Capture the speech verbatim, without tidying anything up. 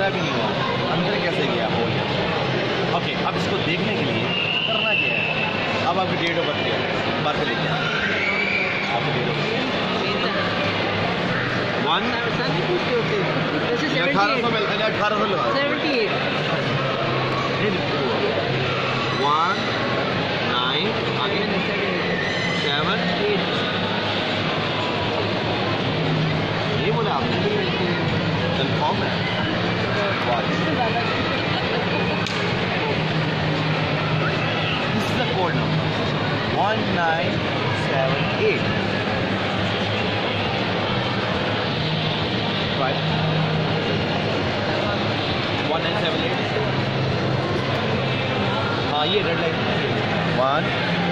मेरा भी नहीं हुआ, अंदर कैसे गया हो गया। ओके, अब इसको देखने के लिए करना क्या है, अब आपकी डेट ऑफ बर्थ क्या है, बार पे लेके आपकी डेट ऑफ बर्थ वन अठारह सौ अठारह सौ लगा वन नाइन आगे सेवन एट ये बोला आपने कन्फर्म है। This is the code number one nine seven eight right one nine seven eight. हाँ ये रेड लाइन वन